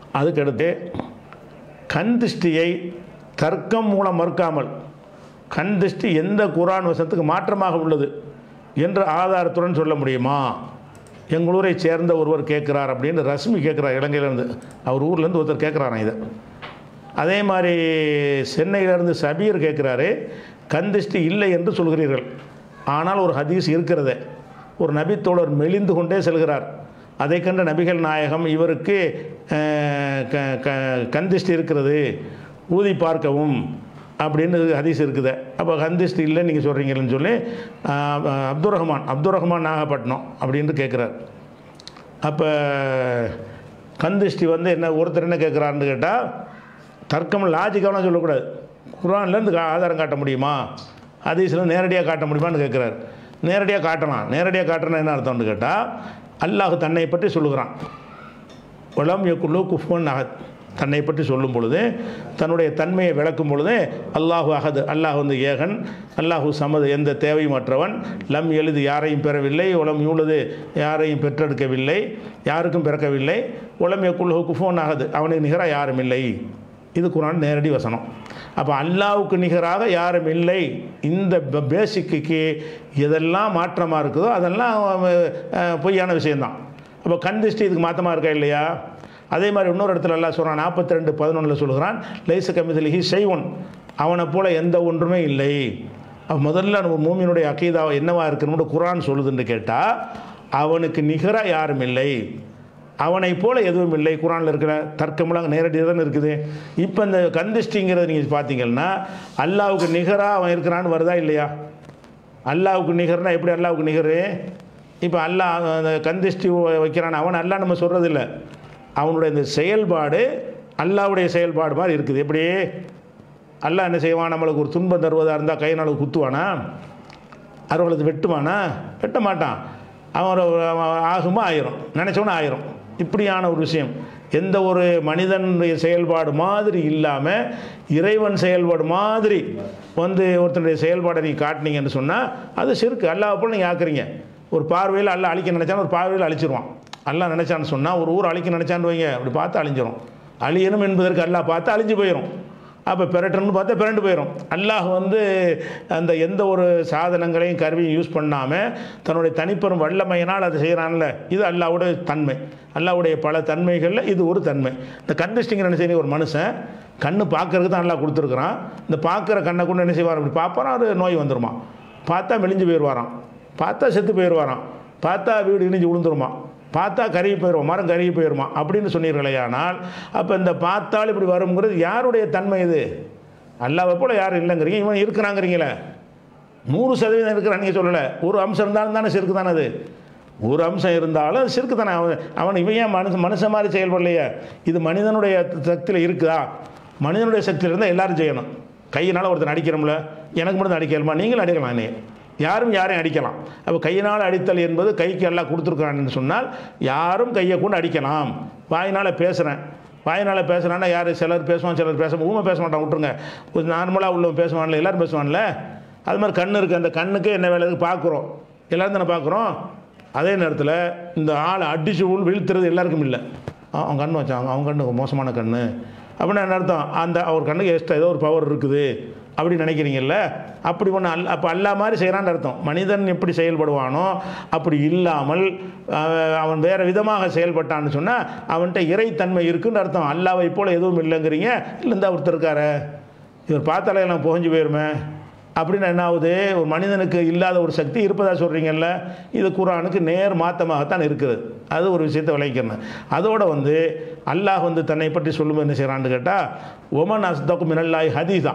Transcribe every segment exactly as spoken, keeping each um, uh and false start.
அதுக்கடுத்து கண் திருஷ்டியை தர்க்கம் மூலம் மறுக்காமல் கண் திருஷ்டி எந்த குர்ஆன் வசனத்துக்கு மாற்றமாக உள்ளது என்று ஆதாரத்துடன் சொல்ல முடியுமா? எங்களூரை சேர்ந்த ஒருவர் கேட்குறார் அப்படின்னு ரஷ்மி கேட்குறார், இலங்கையிலேருந்து. அவர் ஊர்லேருந்து ஒருத்தர் கேட்குறாராம் இதை. அதே மாதிரி சென்னையிலேருந்து சபீர் கேட்குறாரு, கண் திருஷ்டி இல்லை என்று சொல்கிறீர்கள், ஆனால் ஒரு ஹதீஸ் இருக்கிறது, ஒரு நபித்தோழர் மெலிந்து கொண்டே செல்கிறார், அதை கண்ட நபிகள் நாயகம் இவருக்கு கண் திருஷ்டி இருக்கிறது, ஊதி பார்க்கவும் அப்படின்னு ஹதீஸ் இருக்குது. அப்போ கண் திருஷ்டி இல்லை நீங்கள் சொல்கிறீங்கன்னு சொல்லி அப்துல் ரஹ்மான் அப்துல் ரஹ்மான் நாகப்பட்டினம் அப்படின்ட்டு கேட்குறார். அப்போ கண் திருஷ்டி வந்து என்ன ஒருத்தர் என்ன கேட்குறாருன்னு கேட்டால், தர்க்கம் லாஜிக்காலாம் சொல்லக்கூடாது, குர்ஆன்லேருந்து ஆதாரம் காட்ட முடியுமா, ஹதீஸில் நேரடியாக காட்ட முடியுமான்னு கேட்குறாரு. நேரடியாக காட்டலாம். நேரடியாக காட்டணும் என்ன அர்த்தம்னு கேட்டால், அல்லாஹ் தன்னை பற்றி சொல்லுகிறான், வலம் யகுல்லு குஃபுவன் அஹத், தன்னை பற்றி சொல்லும் பொழுது தன்னுடைய தன்மையை விளக்கும் பொழுது அல்லாஹு அஹது, அல்லாஹ் வந்து ஏகன், அல்லாஹு சமது எந்த தேவையும் அற்றவன், லம் எழுது யாரையும் பெறவில்லை, உலம் யூழுது யாரையும் பெற்றெடுக்கவில்லை, யாருக்கும் பிறக்கவில்லை, உலம் யகுல்லு குஃபுவன் அஹது, அவனுக்கு நிகராக யாரும் இல்லை. இது குர்ஆன் நேரடி வசனம். அப்போ அல்லாஹ்வுக்கு நிகராக யாரும் இல்லை. இந்த பேசிக்கு எதெல்லாம் மாற்றமாக இருக்குதோ அதெல்லாம் பொய்யான விஷயந்தான். அப்போ கண் திருஷ்டி இதுக்கு மாற்றமாக இருக்கா இல்லையா? அதே மாதிரி இன்னொரு இடத்துல அல்லாஹ் சொல்கிறான், நாற்பத்தி ரெண்டு பதினொன்றில் சொல்கிறான், லைஸ கமித்லிஹி ஷைஉன், அவனை போல் எந்த ஒன்றுமே இல்லை. அப்போ முதல்ல நம்ம மூமினுடைய அகீதா என்னவா இருக்குன்னு குர்ஆன் சொல்லுதுன்னு கேட்டால், அவனுக்கு நிகராக யாரும் இல்லை, அவனை போல் எதுவும் இல்லை. குர்ஆனில் இருக்கிற தர்க்கமெல்லாம் நேரடியாக தான் இருக்குது. இப்போ இந்த கண் திருஷ்டிங்கிறத நீங்கள் பார்த்தீங்கன்னா, அல்லாஹ்வுக்கு நிகராக அவன் இருக்கிறான்னு வருதா இல்லையா? அல்லாஹ்வுக்கு நிகர்னா எப்படி அல்லாஹ்வுக்கு நிகர்? இப்போ அல்லாஹ் அந்த கண் திருஷ்டி வைக்கிறான், அவன் அல்லாஹ் நம்ம சொல்கிறதில்ல, அவனுடைய இந்த செயல்பாடு அல்லாஹ்வுடைய செயல்பாடு மாதிரி இருக்குது. எப்படி அல்லாஹ் என்ன செய்வான், நம்மளுக்கு ஒரு துன்பம் தருவதாக இருந்தால் கை நாளுக்கு குத்துவானா, அறுவலத்து வெட்டுவானா? வெட்ட மாட்டான். அவன் ஆகுமா ஆயிரும், நினச்சவன ஆயிரும். இப்படியான ஒரு விஷயம் எந்த ஒரு மனிதனுடைய செயல்பாடு மாதிரி இல்லாமல் இறைவன் செயல்பாடு மாதிரி வந்து ஒருத்தனுடைய செயல்பாடை நீங்கள் காட்டினீங்கன்னு சொன்னால் அது ஷிர்க். அல்லாஹ் போல் நீங்கள் ஆக்குறீங்க. ஒரு பார்வையில் அல்லாஹ் அழிக்க நினச்சான்னு ஒரு பார்வையில் அழிச்சிருவான். அல்லாஹ் நினச்சான்னு சொன்னால் ஒரு ஊர் அழிக்க நினச்சான்னு வைங்க, அப்படி பார்த்து அழிஞ்சிரும். அழியணும் என்பதற்கு அல்லாஹ் பார்த்து அழிஞ்சு போயிடும். அப்போ பிறட்டணும்னு பார்த்தா பிறண்டு போயிடும். அல்லாஹ் வந்து அந்த எந்த ஒரு சாதனங்களையும் கருவியும் யூஸ் பண்ணாமல் தன்னுடைய தனிப்பெரும் வல்லமையினால் அதை செய்கிறான்ல, இது அல்லாஹ்வுடைய தன்மை. அல்லாஹ்வுடைய பல தன்மைகளில் இது ஒரு தன்மை. இந்த கண் திருஷ்டிங்கிற என்ன செய்ய, ஒரு மனுஷன் கண்ணு பார்க்கறதுக்கு தான் அல்லாஹ் கொடுத்துருக்குறான். இந்த பார்க்குற கண்ணை கொண்டு என்ன செய்வார், அப்படி பார்ப்பாரான், அது நோய் வந்துருமா, பார்த்தா மெலிஞ்சு போயிடுவாராம், பார்த்தா செத்து போயிடுவாராம், பார்த்தா வீடு இணைஞ்சு விழுந்துருமா, பார்த்தா கருகி போயிடுவோம், மரம் கருகி போயிடுமா அப்படின்னு சொன்னீர்களேயானால், அப்போ இந்த பார்த்தால் இப்படி வருங்கிறது யாருடைய தன்மை? இது அல்லாஹ்வை போல் யாரும் இல்லைங்கிறீங்க, இவன் இருக்கிறாங்கிறீங்களே. நூறு சதவீதம் இருக்கிறான் நீங்கள் சொல்லலை, ஒரு அம்சம் இருந்தாலும் தானே சிறுக்கு தானே. அது ஒரு அம்சம் இருந்தாலும் அது சிறுக்கு தானே. அவன் அவன் இவன் ஏன் மனுஷன் மனுஷன் மாதிரி செயல்படலையே? இது மனிதனுடைய சக்தியில் இருக்குதா? மனிதனுடைய சக்தியில் இருந்தால் எல்லாரும் செய்யணும். கையினால் ஒருத்தர் அடிக்கிறோம்ல, எனக்கு மட்டும் தான் அடிக்கலாமா? நீங்களும் அடிக்கலாம், நீ யாரும் யாரையும் அடிக்கலாம். அப்போ கையினால் அடித்தல் என்பது கைக்கு எல்லாம் கொடுத்துருக்குறான்னு சொன்னால் யாரும் கையை கொண்டு அடிக்கலாம். வாயினால் பேசுகிறேன், வாயினால் பேசுகிறான்னா யார், சிலர் பேசுவான், சிலர் பேச ஊமை பேச மாட்டான், விட்டுருங்க. கொஞ்சம் நார்மலாக உள்ளவன் பேசுவான்ல, எல்லோரும் பேசுவான்ல. அது மாதிரி கண் இருக்குது, அந்த கண்ணுக்கு என்ன வேலை இருக்குது பார்க்குறோம், எல்லோரும் தானே பார்க்குறோம். அதே நேரத்தில் இந்த ஆளை அடிச்சு உள் வீழ்த்துறது எல்லாருக்கும் இல்லை. அவன் கண் வச்சாங்க, அவங்க கண்ணு மோசமான கண் அப்படின்னா என்ன அர்த்தம், அந்த அவர் கண்ணுக்கு எக்ஸ்ட்ரா ஏதோ ஒரு பவர் இருக்குது அப்படி நினைக்கிறீங்கல்ல. அப்படி ஒன்று அல் அப்போ அல்லா மாதிரி செய்கிறான்னு அர்த்தம். மனிதன் எப்படி செயல்படுவானோ அப்படி இல்லாமல் அவன் வேறு விதமாக செயல்பட்டான்னு சொன்னால் அவன்கிட்ட இறைத்தன்மை இருக்குன்னு அர்த்தம். அல்லாவை போல் எதுவும் இல்லைங்கிறீங்க. இல்லைந்தா ஒருத்தர் இருக்கார, இவர் பார்த்தாலே எல்லாம் புகஞ்சு போயிருமே அப்படின்னு என்ன ஆகுது? ஒரு மனிதனுக்கு இல்லாத ஒரு சக்தி இருப்பதாக சொல்கிறீங்கல்ல. இது குர்ஆனுக்கு நேர் மாற்றமாகத்தான் இருக்குது. அது ஒரு விஷயத்தை விளைவிக்கிறேன். அதோடு வந்து அல்லாஹ் வந்து தன்னை பற்றி சொல்லும்போது என்ன செய்கிறான்னு கேட்டால், ஒமன் அஸ்தகு மினல்லாஹி ஹதீஸா,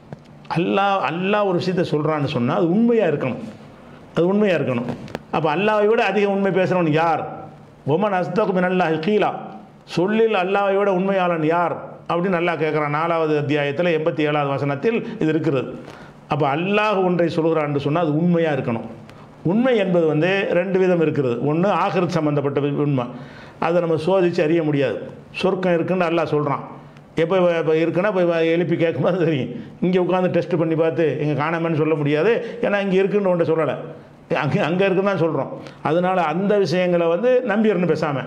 அல்லாஹ் அல்லாஹ் ஒரு விஷயத்தை சொல்கிறான்னு சொன்னால் அது உண்மையாக இருக்கணும், அது உண்மையாக இருக்கணும். அப்போ அல்லாஹை விட அதிக உண்மை பேசுகிறவன் யார்? ஒமன் அஸ்தகு மினல்லாஹி கீலா, சொல்லில் அல்லாஹை விட உண்மையாளன் யார் அப்படின்னு அல்லாஹ் கேட்குறான். நாலாவது அத்தியாயத்தில் எண்பத்தி ஏழாவது வசனத்தில் இது இருக்கிறது. அப்போ அல்லாஹ் ஒன்றை சொல்கிறான்னு சொன்னால் அது உண்மையாக இருக்கணும். உண்மை என்பது வந்து ரெண்டு விதம் இருக்கிறது. ஒன்று ஆகிரத் சம்மந்தப்பட்ட உண்மை, அதை நம்ம சோதித்து அறிய முடியாது. சொர்க்கம் இருக்குன்னு அல்லாஹ் சொல்கிறான். எப்போ இப்போ இருக்குன்னா போய் எழுப்பி கேட்கும்போது தெரியும். இங்கே உட்காந்து டெஸ்ட் பண்ணி பார்த்து இங்கே காணாமன்னு சொல்ல முடியாது. ஏன்னா இங்கே இருக்குன்னு ஒன்றை சொல்லலை, அங்கே அங்கே இருக்குன்னு தான் சொல்கிறோம். அதனால் அந்த விஷயங்களை வந்து நம்பிடணும் பேசாமல்.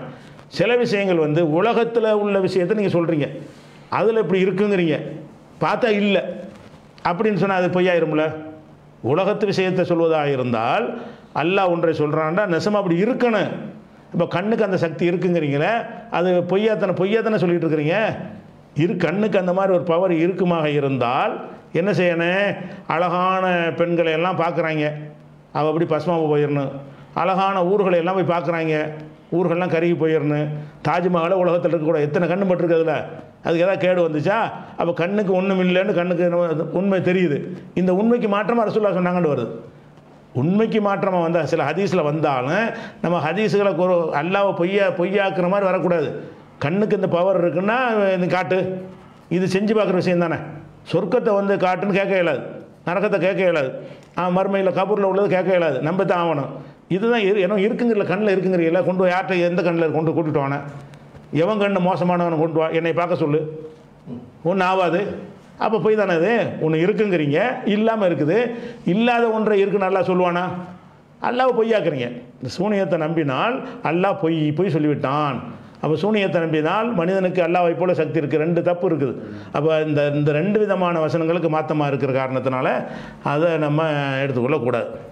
சில விஷயங்கள் வந்து உலகத்தில் உள்ள விஷயத்தை நீங்கள் சொல்கிறீங்க, அதில் இப்படி இருக்குங்கிறீங்க, பார்த்தா இல்லை அப்படின்னு சொன்னால் அது பொய்யாயிரும்ல. உலகத்து விஷயத்தை சொல்வதாக இருந்தால் அல்லாஹ் ஒன்றை சொல்கிறான்டா நெசமாக அப்படி இருக்கணும். இப்போ கண்ணுக்கு அந்த சக்தி இருக்குங்கிறீங்களே, அது பொய்யாத்தனை பொய்யாத்தனை சொல்லிகிட்டு இருக்கிறீங்க. இரு கண்ணுக்கு அந்த மாதிரி ஒரு பவர் இருக்குமாக இருந்தால் என்ன செய்யணும்? அழகான பெண்களை எல்லாம் பார்க்குறாங்க, அவள் அப்படி பசுமாவை போயிடணும். அழகான ஊர்களை எல்லாம் போய் பார்க்குறாங்க, ஊர்கள்லாம் கருகி போயிடணும். தாஜ்மஹாலை உலகத்தில் இருக்கக்கூடாது. எத்தனை கண்ணு பட்டிருக்கு அதில்? அதுக்கு எதாவது கேடு வந்துச்சா? அப்போ கண்ணுக்கு ஒன்றும் இல்லைன்னு கண்ணுக்கு உண்மை தெரியுது. இந்த உண்மைக்கு மாற்றமாக ரசூலுல்லாஹ் சொன்னாங்கன்னு வருது. உண்மைக்கு மாற்றமாக வந்தால் சில ஹதீஸில் வந்தாலும் நம்ம ஹதீஸுகளை ஒரு அல்லாவை பொய்யா பொய்யாக்குற மாதிரி வரக்கூடாது. கண்ணுக்கு இந்த பவர் இருக்குன்னா இந்த காட்டு, இது செஞ்சு பார்க்குற விஷயம் தானே. சொர்க்கத்தை வந்து காட்டுன்னு கேட்க இயலாது, நரகத்தை கேட்க இயலாது, மறுமையில் கபூரில் உள்ளது கேட்க இயலாது, நம்ப தான் ஆகணும். இதுதான் இரு ஏன்னா இருக்குங்கிற கண்ணில் இருக்குங்கிறீங்களா, கொண்டு போய் யார்கிட்ட எந்த கண்ணில் கொண்டு கூட்டிட்டு வானே, எவன் கண்ணு மோசமானவனை கொண்டு வா, என்னை பார்க்க சொல்லு, ஒன்றும் ஆகாது. அப்போ போய் தானே அது ஒன்று இருக்குங்கிறீங்க, இல்லாமல் இருக்குது. இல்லாத ஒன்றை இருக்குன்னு அல்லாஹ் சொல்லுவானா? அல்லாஹ் பொய்யாக்குறீங்க. இந்த சூனியத்தை நம்பினால் அல்லாஹ் பொய் பொய் சொல்லிவிட்டான். அப்போ சூனியத்தை நம்பினால் மனிதனுக்கு அல்லாஹ்வை போல சக்தி இருக்குது. ரெண்டு தப்பு இருக்குது. அப்போ இந்த இந்த ரெண்டு விதமான வசனங்களுக்கு மாற்றமாக இருக்கிற காரணத்தினால அதை நம்ம எடுத்துக்கொள்ளக்கூடாது.